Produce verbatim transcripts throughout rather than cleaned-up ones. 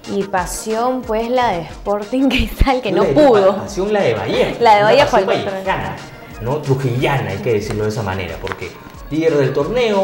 Y pasión, pues la de Sporting Cristal, que no La de- pudo. Pasión la de Vallejo. La de una Vallejo, pasión al contrario. vallejana, ¿no? Trujillana, hay que decirlo de esa manera, porque líder del torneo,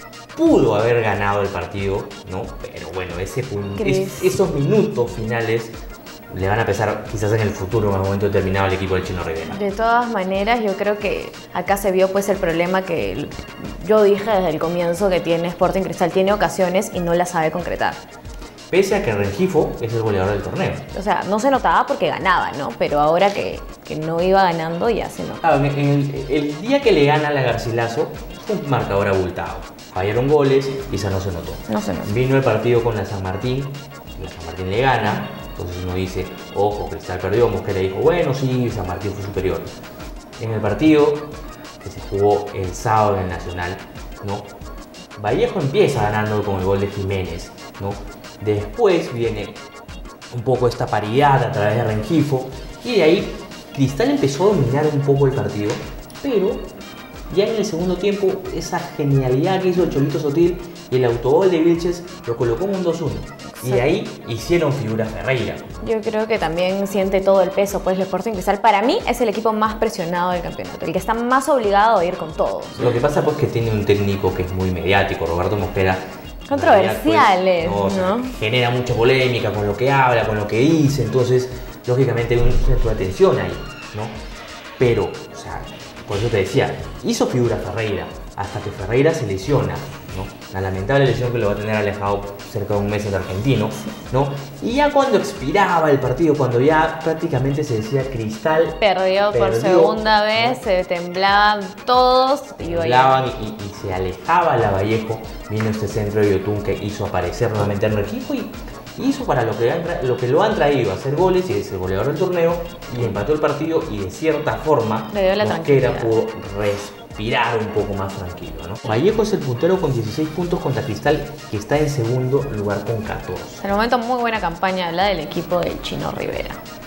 pudo haber ganado el partido, ¿no? Pero bueno, ese punto, Cris. es- esos minutos finales le van a pesar quizás en el futuro, en un momento determinado, al equipo del Chino Rivera. De todas maneras, yo creo que acá se vio pues el problema que yo dije desde el comienzo que tiene Sporting Cristal. Tiene ocasiones y no las sabe concretar. Pese a que Rengifo es el goleador del torneo. O sea, no se notaba porque ganaba, ¿no? Pero ahora que, que no iba ganando ya se nota. Ah, en el, el día que le gana la Garcilaso, fue un marcador abultado. Fallaron goles y eso no se notó. No se nota. Vino el partido con la San Martín, la San Martín le gana, entonces uno dice, ojo, Cristal perdió, Mosquera dijo, bueno, sí, San Martín fue superior. En el partido que se jugó el sábado en el Nacional, ¿no? Vallejo empieza ganando con el gol de Jiménez, ¿no? Después viene un poco esta paridad a través de Rengifo y de ahí Cristal empezó a dominar un poco el partido, pero ya en el segundo tiempo esa genialidad que hizo el Cholito Sotil y el autogol de Vilches lo colocó en un dos uno y de ahí hicieron figura Ferreira. Yo creo que también siente todo el peso, pues el Sporting Cristal para mí es el equipo más presionado del campeonato, el que está más obligado a ir con todo. Lo que pasa pues que tiene un técnico que es muy mediático, Roberto Mosquera. Controversiales, pues, no, o sea, ¿no? genera mucha polémica con lo que habla, con lo que dice, entonces lógicamente hay un centro de atención ahí, ¿no? Pero, o sea, por eso te decía, hizo figura Ferreira, hasta que Ferreira se lesiona, ¿no? La lamentable lesión que lo va a tener alejado cerca de un mes del argentino, ¿no? Y ya cuando expiraba el partido, cuando ya prácticamente se decía Cristal Perdió por perdió, segunda vez, ¿no? se temblaban todos y Hablaban y, y- y se alejaba la Vallejo, vino este centro de Yotun que hizo aparecer nuevamente en el equipo y hizo para lo que, han tra- lo que lo han traído, hacer goles y es el goleador del torneo y empató el partido y de cierta forma Le dio la Mosquera tranquilidad. pudo respirar un poco más tranquilo, ¿no? Vallejo es el puntero con dieciséis puntos contra Cristal que está en segundo lugar con catorce. Hasta el momento muy buena campaña la del equipo del Chino Rivera.